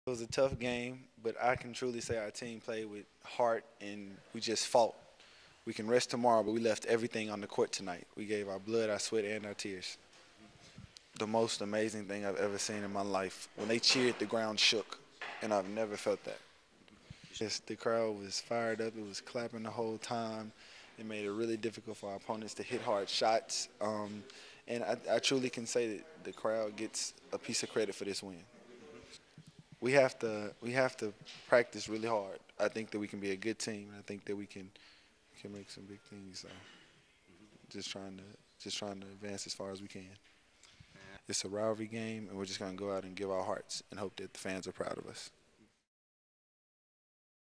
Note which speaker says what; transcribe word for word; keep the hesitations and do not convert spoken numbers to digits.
Speaker 1: It was a tough game, but I can truly say our team played with heart and we just fought. We can rest tomorrow, but we left everything on the court tonight. We gave our blood, our sweat, and our tears. The most amazing thing I've ever seen in my life. When they cheered, the ground shook, and I've never felt that. Just the crowd was fired up. It was clapping the whole time. It made it really difficult for our opponents to hit hard shots. Um, and I, I truly can say that the crowd gets a piece of credit for this win. We have to we have to practice really hard. I think that we can be a good team, and I think that we can can make some big things. So just trying to just trying to advance as far as we can. It's a rivalry game, and we're just gonna go out and give our hearts and hope that the fans are proud of us.